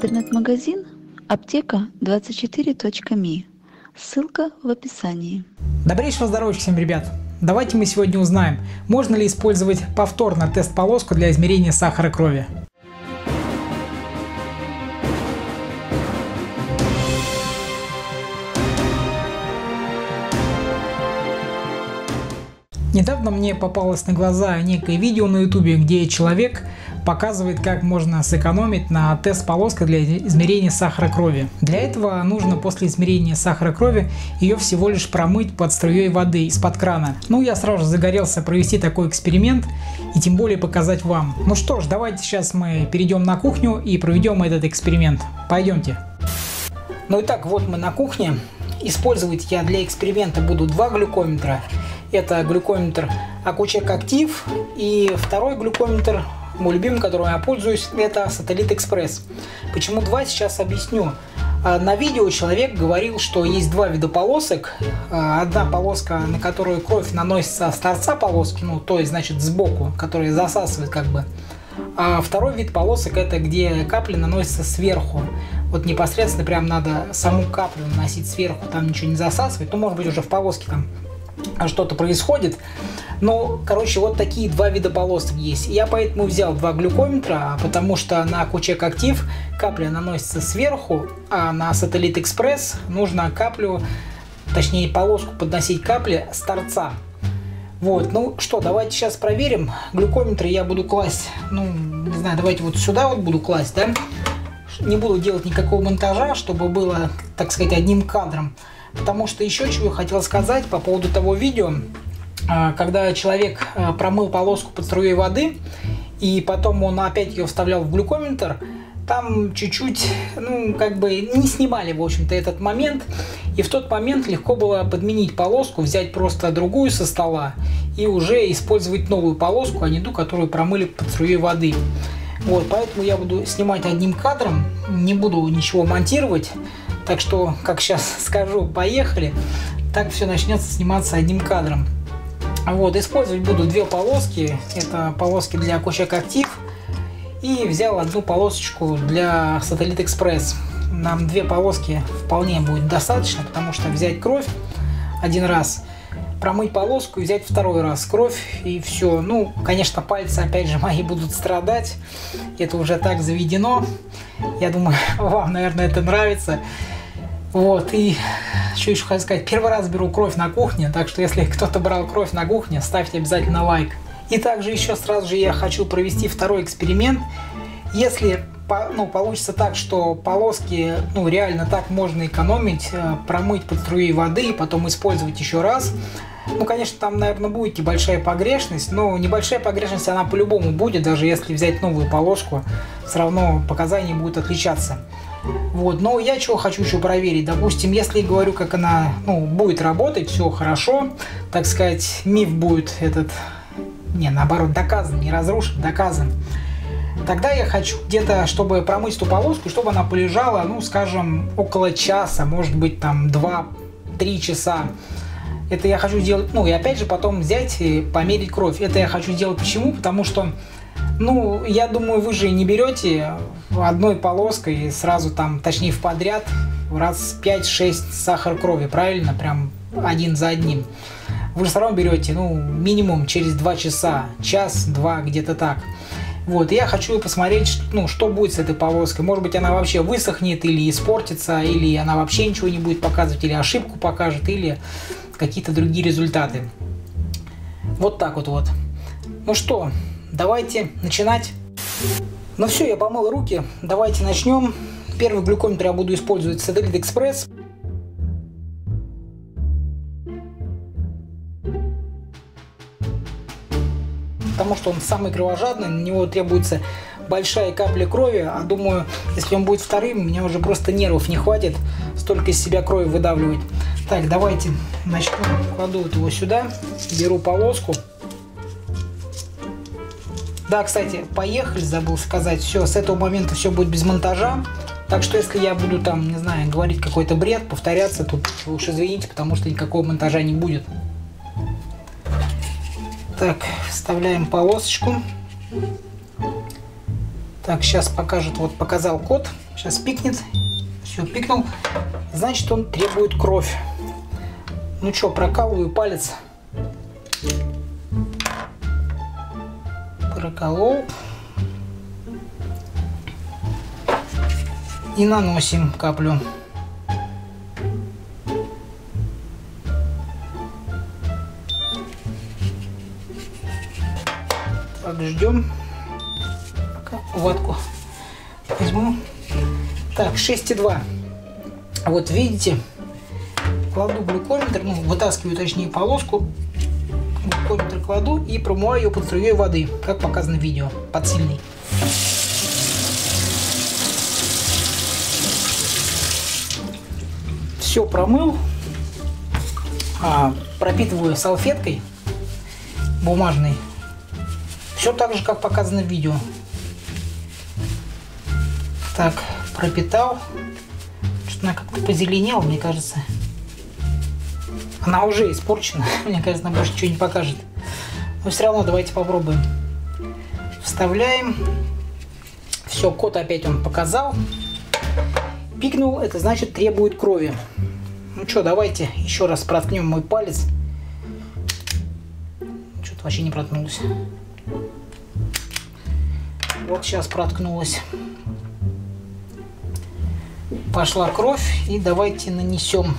Интернет-магазин аптека24.ми. Ссылка в описании. Добрейшего здоровья всем, ребят! Давайте мы сегодня узнаем, можно ли использовать повторно тест-полоску для измерения сахара крови. Недавно мне попалось на глаза некое видео на ютубе, где человек показывает, как можно сэкономить на тест-полоской для измерения сахара крови. Для этого нужно после измерения сахара крови ее всего лишь промыть под струей воды из-под крана. Я сразу же загорелся провести такой эксперимент и тем более показать вам. Ну что ж, давайте сейчас мы перейдем на кухню и проведем этот эксперимент. Пойдемте. Итак, вот мы на кухне. Использовать я для эксперимента буду два глюкометра. Это глюкометр Accu-Chek Active и второй глюкометр, мой любимый, которым я пользуюсь, это Satellite Express. Почему два, сейчас объясню. На видео человек говорил, что есть два вида полосок. Одна полоска, на которую кровь наносится с торца полоски, то есть значит сбоку, которая засасывает как бы. А второй вид полосок это где капли наносятся сверху. Вот непосредственно прям надо саму каплю наносить сверху, там ничего не засасывать. Может быть уже в полоске там что-то происходит. Вот такие два вида полосок есть. Я поэтому взял два глюкометра, потому что на Accu-Chek Active капля наносится сверху, а на Satellite Express нужно полоску подносить капли с торца. Давайте сейчас проверим. Глюкометры я буду класть, не знаю, давайте вот сюда вот буду класть, да? Не буду делать никакого монтажа, чтобы было, так сказать, одним кадром. Потому что еще чего я хотел сказать по поводу того видео, когда человек промыл полоску под струей воды, и потом он опять ее вставлял в глюкометр, там чуть-чуть, не снимали, в общем-то, этот момент. И в тот момент легко было подменить полоску, взять просто другую со стола и уже использовать новую полоску, а не ту, которую промыли под струей воды. Поэтому я буду снимать одним кадром, не буду ничего монтировать. Так что, как сейчас скажу, поехали, так все начнется сниматься одним кадром. Использовать буду две полоски. Это полоски для Accu-Chek Active. И взял одну полосочку для Satellite Express. Нам две полоски вполне будет достаточно, потому что взять кровь один раз, промыть полоску и взять второй раз кровь, и все. Конечно, пальцы опять же мои будут страдать. Это уже так заведено. Я думаю, вам, наверное, это нравится. И что еще хочу сказать, первый раз беру кровь на кухне, так что если кто-то брал кровь на кухне, ставьте обязательно лайк. И также еще сразу же я хочу провести второй эксперимент. Если получится так, что полоски реально так можно экономить, промыть под струей воды и потом использовать еще раз. Конечно, там, наверное, будет небольшая погрешность, но небольшая погрешность она по-любому будет, даже если взять новую полоску, все равно показания будут отличаться. Но я чего хочу еще проверить, допустим, если я говорю, как она будет работать, все хорошо, так сказать, миф будет наоборот, доказан, не разрушен, доказан. Тогда я хочу где-то, чтобы промыть эту полоску, чтобы она полежала, скажем, около часа, может быть, там 2-3 часа. Это я хочу сделать, и опять же потом взять и померить кровь. Это я хочу сделать почему? Потому что, я думаю, вы же не берете одной полоской сразу точнее в подряд, раз 5-6 сахар крови, правильно? Прям один за одним. Вы же все равно берете, минимум через 2 часа, час-два, где-то так. Я хочу посмотреть, что будет с этой полоской. Может быть, она вообще высохнет или испортится, или она вообще ничего не будет показывать, или ошибку покажет, или какие-то другие результаты. Так вот. Что, давайте начинать. Все, я помыл руки, давайте начнем. Первый глюкометр я буду использовать Satellite Express. Потому что он самый кровожадный, на него требуется большая капля крови, а думаю, если он будет вторым, у меня уже просто нервов не хватит столько из себя крови выдавливать. Так, давайте начнем. Кладу его сюда, беру полоску. Да, кстати, поехали, забыл сказать, все, с этого момента все будет без монтажа. Так что если я буду не знаю, говорить какой-то бред, повторяться, тут вы уж извините, потому что никакого монтажа не будет. Так, вставляем полосочку. Так, сейчас покажет, показал код. Сейчас пикнет. Все, пикнул. Значит, он требует кровь. Ну что, прокалываю палец. Проколол. И наносим каплю. Так, ждем. Пока ватку возьму. Так, 6,2. Вот видите, кладу глюкометр, ну, вытаскиваю точнее полоску, глюкометр кладу и промываю ее под струей воды, как показано в видео, под сильный. Все промыл, пропитываю салфеткой бумажной, все так же, как показано в видео. Так, пропитал. Что-то она как-то позеленела, мне кажется. Она уже испорчена. Мне кажется, она больше ничего не покажет. Но все равно давайте попробуем. Вставляем. Все, код опять он показал. Пикнул, это значит требует крови. Ну что, давайте еще раз проткнем мой палец. Что-то вообще не проткнулось. Вот сейчас проткнулось. Пошла кровь, и давайте нанесем.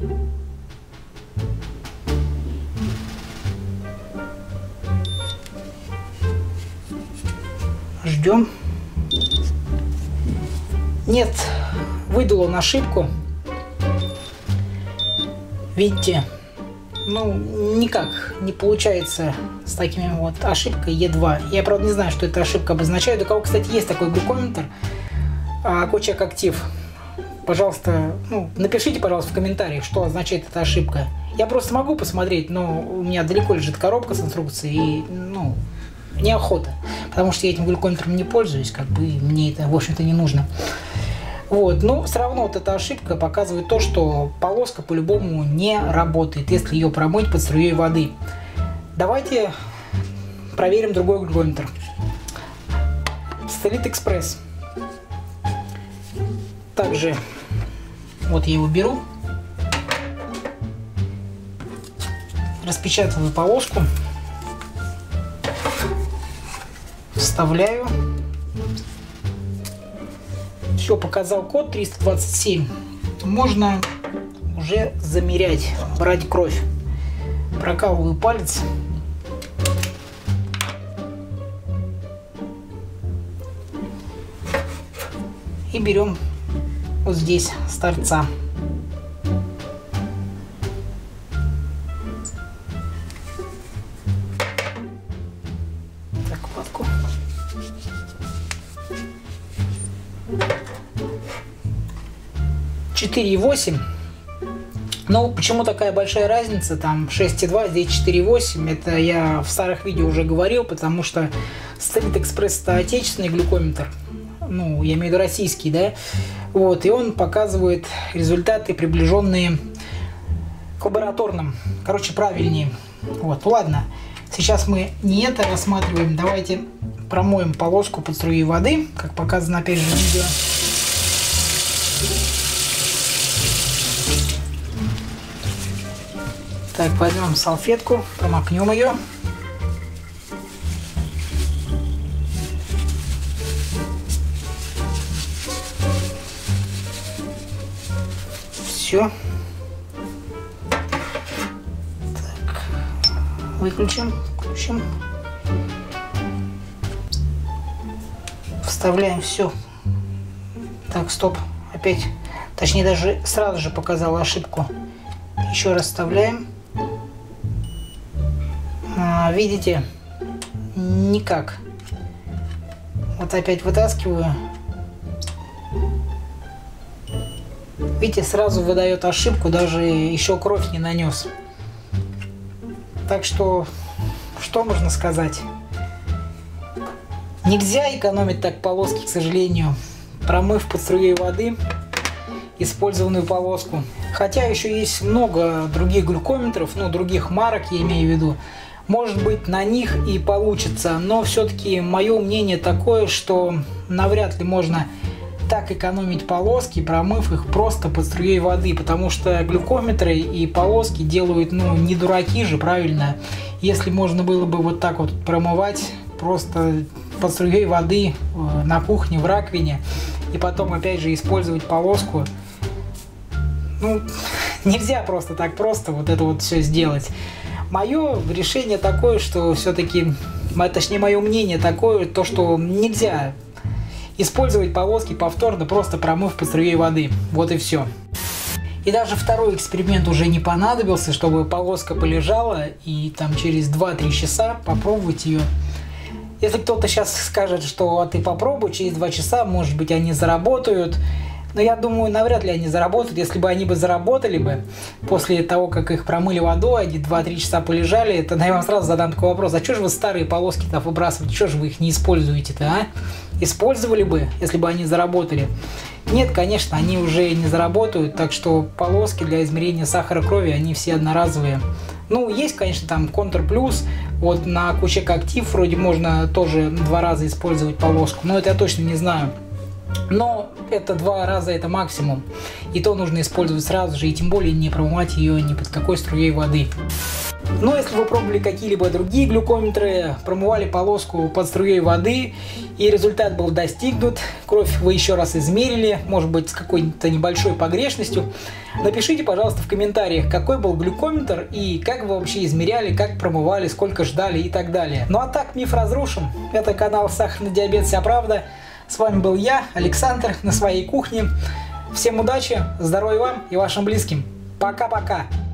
Ждем. Нет, выдал он ошибку. Видите, ну никак не получается с такими вот ошибкой Е2. Я, правда, не знаю, что эта ошибка обозначает. У кого, кстати, есть такой глюкометр, Kojak Active, пожалуйста, ну, напишите, пожалуйста, в комментариях, что означает эта ошибка. Я просто могу посмотреть, но у меня далеко лежит коробка с инструкцией, и, ну, неохота, потому что я этим глюкометром не пользуюсь, как бы мне это, в общем-то, не нужно. Вот, но все равно вот эта ошибка показывает то, что полоска по-любому не работает, если ее промыть под струей воды. Давайте проверим другой глюкометр. Stellit Express. Также вот я его беру, распечатываю полоску, вставляю. Все, показал код 327. Можно уже замерять, брать кровь. Прокалываю палец. И берем вот здесь с торца. Так, ватку. $4,8. Ну, почему такая большая разница? Там 6,2, здесь 4,8. Это я в старых видео уже говорил, потому что Stellit Express это отечественный глюкометр. Ну, я имею в виду российский, да? Вот, и он показывает результаты, приближенные к лабораторным. Короче, правильнее. Вот, ладно. Сейчас мы не это рассматриваем. Давайте промоем полоску под струей воды, как показано опять же в видео. Так, возьмем салфетку, промокнем ее. Все. Так, выключим, включим. Вставляем все. Так, стоп. Опять, точнее даже сразу же показал ошибку. Еще раз вставляем. Видите, никак. Вот опять вытаскиваю. Видите, сразу выдает ошибку, даже еще кровь не нанес. Так что можно сказать? Нельзя экономить так полоски, к сожалению, промыв под струей воды использованную полоску. Хотя еще есть много других глюкометров, ну, других марок, я имею в виду. Может быть, на них и получится, но все-таки мое мнение такое, что навряд ли можно так экономить полоски, промыв их просто под струей воды, потому что глюкометры и полоски делают, ну, не дураки же, правильно? Если можно было бы вот так вот промывать просто под струей воды на кухне, в раковине, и потом опять же использовать полоску, ну, нельзя просто так просто вот это вот все сделать. Мое решение такое, что все-таки, точнее мое мнение такое, то что нельзя использовать полоски повторно, просто промыв под струей воды. Вот и все. И даже второй эксперимент уже не понадобился, чтобы полоска полежала и там через 2-3 часа попробовать ее. Если кто-то сейчас скажет, что ты попробуй, через 2 часа, может быть, они заработают. Но я думаю, навряд ли они заработают. Если бы они бы заработали бы, после того, как их промыли водой, они 2-3 часа полежали, тогда я вам сразу задам такой вопрос. А что же вы старые полоски-то выбрасываете? Что же вы их не используете-то, а? Использовали бы, если бы они заработали? Нет, конечно, они уже не заработают, так что полоски для измерения сахара крови, они все одноразовые. Ну, есть, конечно, там Контур Плюс, вот на Кучек Актив вроде можно тоже 2 раза использовать полоску, но это я точно не знаю. Но это 2 раза, это максимум. И то нужно использовать сразу же, и тем более не промывать ее ни под какой струей воды. Но если вы пробовали какие-либо другие глюкометры, промывали полоску под струей воды, и результат был достигнут, кровь вы еще раз измерили, может быть, с какой-то небольшой погрешностью, напишите, пожалуйста, в комментариях, какой был глюкометр и как вы вообще измеряли, как промывали, сколько ждали и так далее. Ну а так, миф разрушен. Это канал Сахарный диабет, вся правда. С вами был я, Александр, на своей кухне. Всем удачи, здоровья вам и вашим близким. Пока-пока.